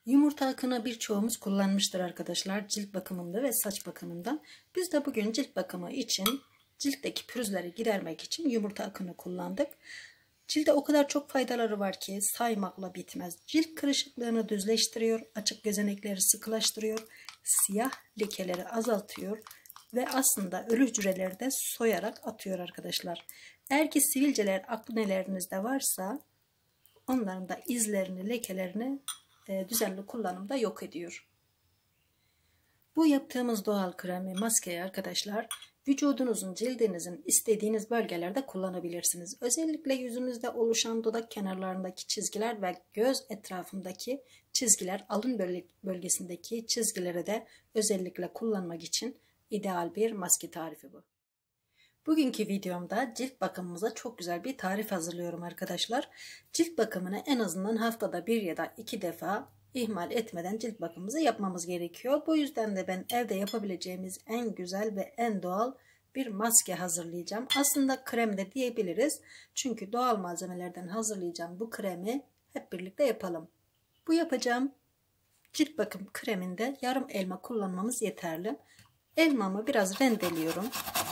Yumurta akını birçoğumuz kullanmıştır arkadaşlar cilt bakımında ve saç bakımında. Biz de bugün cilt bakımı için ciltteki pürüzleri gidermek için yumurta akını kullandık. Cilde o kadar çok faydaları var ki saymakla bitmez. Cilt kırışıklığını düzleştiriyor, açık gözenekleri sıkılaştırıyor, siyah lekeleri azaltıyor ve aslında ölü hücreleri de soyarak atıyor arkadaşlar. Eğer ki sivilceler, aknelerinizde varsa onların da izlerini, lekelerini düzenli kullanımda yok ediyor. Bu yaptığımız doğal kremi, maskeyi arkadaşlar vücudunuzun, cildinizin istediğiniz bölgelerde kullanabilirsiniz. Özellikle yüzünüzde oluşan dudak kenarlarındaki çizgiler ve göz etrafındaki çizgiler, alın bölgesindeki çizgileri de özellikle kullanmak için ideal bir maske tarifi bu. Bugünkü videomda cilt bakımımıza çok güzel bir tarif hazırlıyorum arkadaşlar. Cilt bakımını en azından haftada 1 ya da 2 defa ihmal etmeden cilt bakımımızı yapmamız gerekiyor. Bu yüzden de ben evde yapabileceğimiz en güzel ve en doğal bir maske hazırlayacağım. Aslında krem de diyebiliriz. Çünkü doğal malzemelerden hazırlayacağım bu kremi hep birlikte yapalım. Bu yapacağım cilt bakım kreminde yarım elma kullanmamız yeterli. Elmamı biraz rendeliyorum.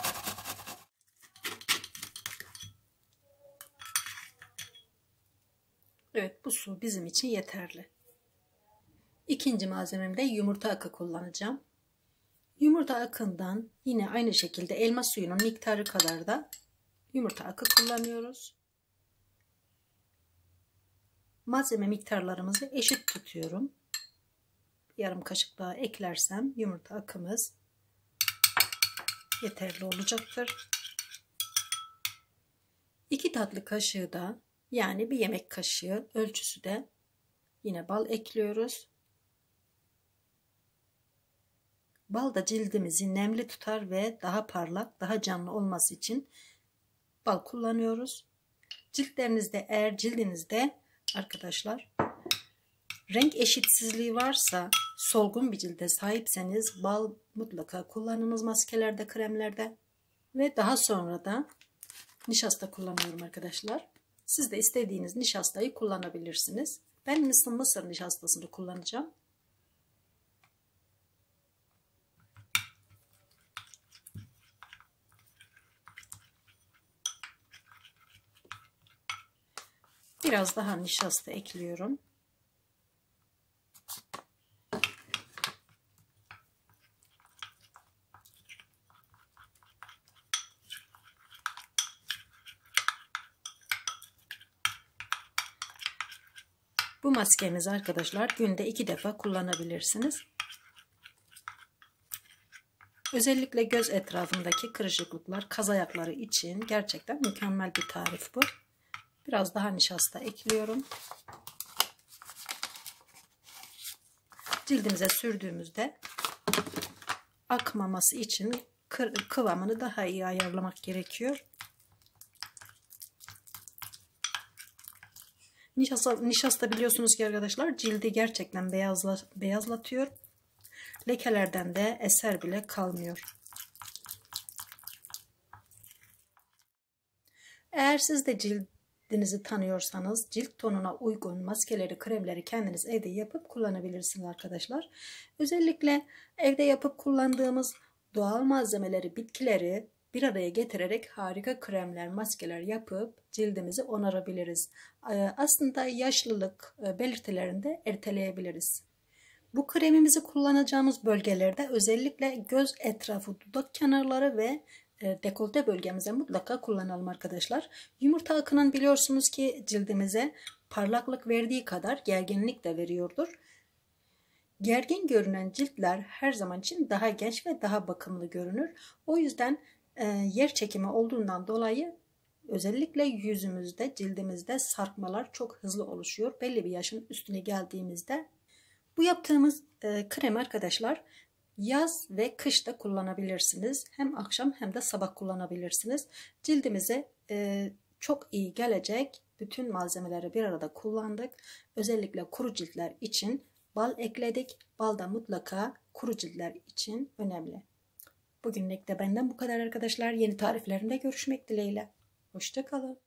Evet, bu su bizim için yeterli. İkinci malzememde yumurta akı kullanacağım. Yumurta akından yine aynı şekilde elma suyunun miktarı kadar da yumurta akı kullanıyoruz. Malzeme miktarlarımızı eşit tutuyorum. Yarım kaşık daha eklersem yumurta akımız yeterli olacaktır. 2 tatlı kaşığı da yani bir yemek kaşığı ölçüsü de yine bal ekliyoruz. Bal da cildimizi nemli tutar ve daha parlak, daha canlı olması için bal kullanıyoruz. Ciltlerinizde, eğer cildinizde arkadaşlar renk eşitsizliği varsa, solgun bir cilde sahipseniz bal mutlaka kullanınız maskelerde, kremlerde. Ve daha sonra da nişasta kullanıyorum arkadaşlar. Siz de istediğiniz nişastayı kullanabilirsiniz. Ben mısır nişastasını kullanacağım. Biraz daha nişasta ekliyorum. Bu maskemizi arkadaşlar günde 2 defa kullanabilirsiniz. Özellikle göz etrafındaki kırışıklıklar, kaz ayakları için gerçekten mükemmel bir tarif bu. Biraz daha nişasta ekliyorum. Cildimize sürdüğümüzde akmaması için kıvamını daha iyi ayarlamak gerekiyor. Nişasta biliyorsunuz ki arkadaşlar cildi gerçekten beyazlatıyor. Lekelerden de eser bile kalmıyor. Eğer siz de cildinizi tanıyorsanız cilt tonuna uygun maskeleri, kremleri kendiniz evde yapıp kullanabilirsiniz arkadaşlar. Özellikle evde yapıp kullandığımız doğal malzemeleri, bitkileri bir araya getirerek harika kremler, maskeler yapıp cildimizi onarabiliriz. Aslında yaşlılık belirtilerini de erteleyebiliriz. Bu kremimizi kullanacağımız bölgelerde özellikle göz etrafı, dudak kenarları ve dekolte bölgemize mutlaka kullanalım arkadaşlar. Yumurta akının biliyorsunuz ki cildimize parlaklık verdiği kadar gerginlik de veriyordur. Gergin görünen ciltler her zaman için daha genç ve daha bakımlı görünür. O yüzden yer çekimi olduğundan dolayı özellikle yüzümüzde, cildimizde sarkmalar çok hızlı oluşuyor. Belli bir yaşın üstüne geldiğimizde. Bu yaptığımız krem arkadaşlar yaz ve kışta kullanabilirsiniz. Hem akşam hem de sabah kullanabilirsiniz. Cildimize çok iyi gelecek bütün malzemeleri bir arada kullandık. Özellikle kuru ciltler için bal ekledik. Bal da mutlaka kuru ciltler için önemli. Bugünlük de benden bu kadar arkadaşlar. Yeni tariflerimde görüşmek dileğiyle. Hoşça kalın.